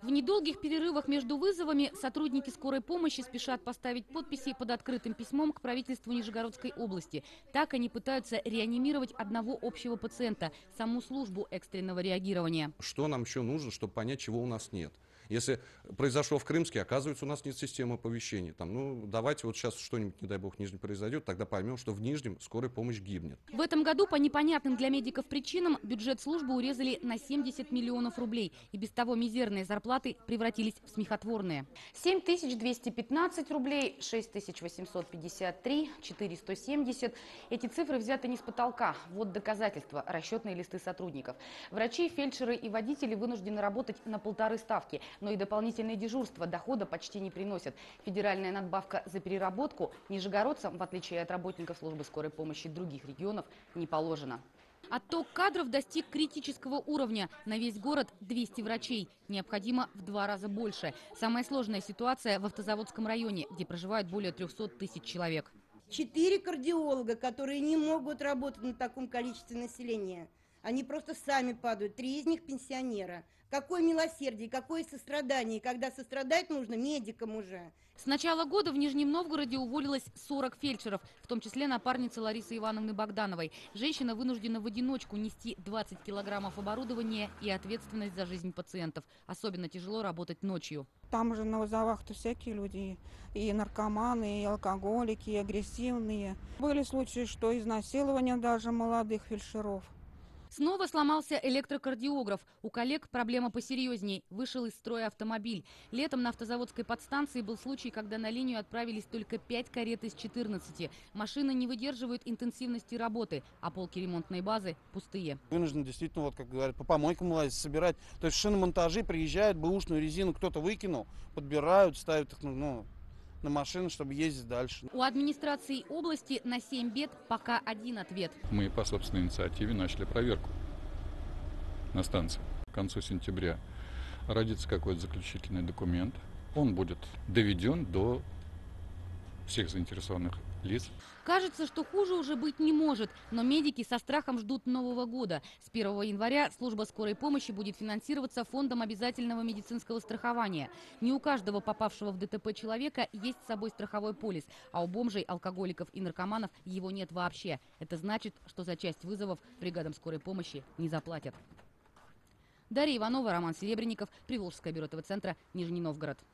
В недолгих перерывах между вызовами сотрудники скорой помощи спешат поставить подписи под открытым письмом к правительству Нижегородской области. Так они пытаются реанимировать одного общего пациента, саму службу экстренного реагирования. Что нам еще нужно, чтобы понять, чего у нас нет? Если произошло в Крымске, оказывается, у нас нет системы оповещения. Давайте вот сейчас что-нибудь, не дай бог, в Нижнем произойдет, тогда поймем, что в Нижнем скорая помощь гибнет. В этом году по непонятным для медиков причинам бюджет службы урезали на 70 миллионов рублей. И без того мизерные зарплаты превратились в смехотворные. 7215 рублей, 6853, 470. Эти цифры взяты не с потолка. Вот доказательства, расчетные листы сотрудников. Врачи, фельдшеры и водители вынуждены работать на 1,5 ставки. Но и дополнительные дежурства дохода почти не приносят. Федеральная надбавка за переработку нижегородцам, в отличие от работников службы скорой помощи других регионов, не положено. Отток кадров достиг критического уровня. На весь город 200 врачей. Необходимо в 2 раза больше. Самая сложная ситуация в Автозаводском районе, где проживает более 300 тысяч человек. 4 кардиолога, которые не могут работать на таком количестве населения. Они просто сами падают. 3 из них пенсионера. Какое милосердие, какое сострадание. Когда сострадать нужно медикам уже. С начала года в Нижнем Новгороде уволилось 40 фельдшеров, в том числе напарница Ларисы Ивановны Богдановой. Женщина вынуждена в одиночку нести 20 килограммов оборудования и ответственность за жизнь пациентов. Особенно тяжело работать ночью. Там же на вызовах-то всякие люди, и наркоманы, и алкоголики, и агрессивные. Были случаи, что изнасилования даже молодых фельдшеров. Снова сломался электрокардиограф. У коллег проблема посерьезней. Вышел из строя автомобиль. Летом на автозаводской подстанции был случай, когда на линию отправились только 5 карет из 14. Машины не выдерживают интенсивности работы, а полки ремонтной базы пустые. Вынуждены действительно, как говорят, по помойкам лазить, собирать. То есть шиномонтажи приезжают, бэушную резину кто-то выкинул, подбирают, ставят их на машину, чтобы ездить дальше. У администрации области на 7 бед пока один ответ. Мы по собственной инициативе начали проверку на станции. К концу сентября родится какой-то заключительный документ. Он будет доведен до всех заинтересованных лиц. Кажется, что хуже уже быть не может, но медики со страхом ждут Нового года. С 1 января служба скорой помощи будет финансироваться фондом обязательного медицинского страхования. Не у каждого попавшего в ДТП человека есть с собой страховой полис, а у бомжей, алкоголиков и наркоманов его нет вообще. Это значит, что за часть вызовов бригадам скорой помощи не заплатят. Дарья Иванова, Роман Серебренников, Приволжское бюро ТВ-центра, Нижний Новгород.